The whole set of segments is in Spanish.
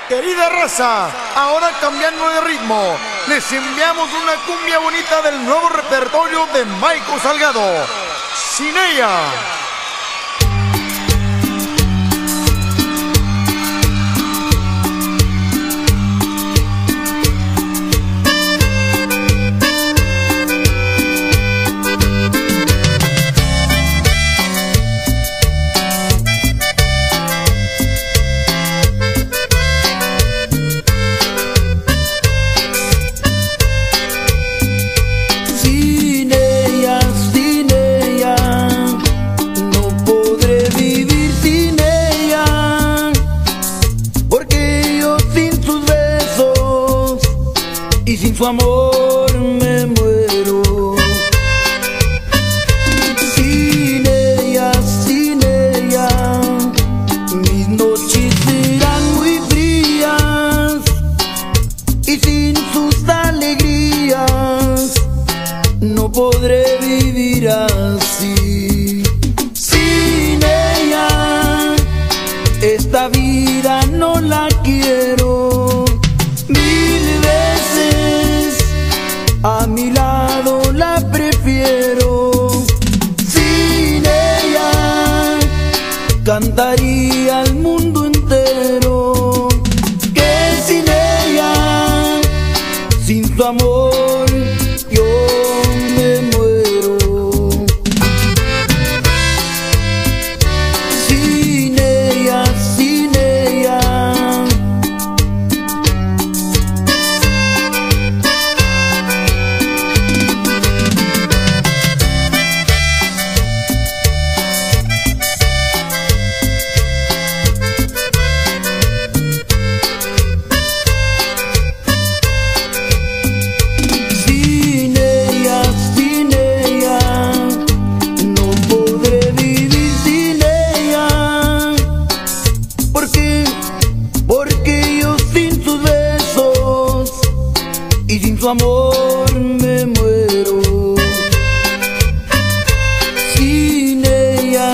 Querida raza, ahora cambiando de ritmo, les enviamos una cumbia bonita del nuevo repertorio de Maico Salgado, Sin ella. Y sin su amor me muero. Sin ella, mis noches serán muy frías. Y sin sus alegrías no podré vivir así. Sin ella, esta vida no la quiero. A mi lado la prefiero. Sin ella cantaría al mundo entero. Que sin ella, sin su amor, yo me muero. Sin ella, sin ella. Porque yo sin sus besos y sin su amor me muero. Sin ella,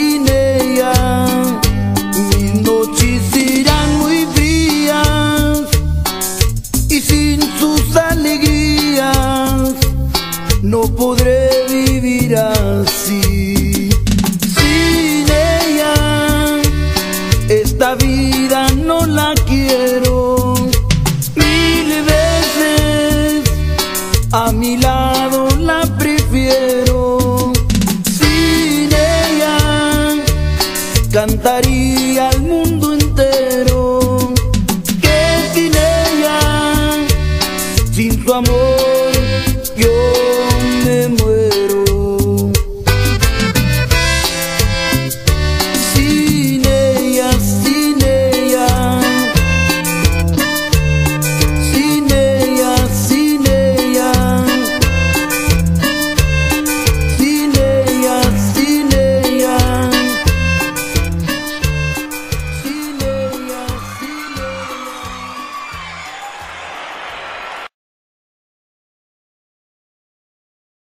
mis noches serán muy frías. Y sin sus alegrías no podré vivir así. Sin ella, esta vida no la quiero. Mil veces a mi lado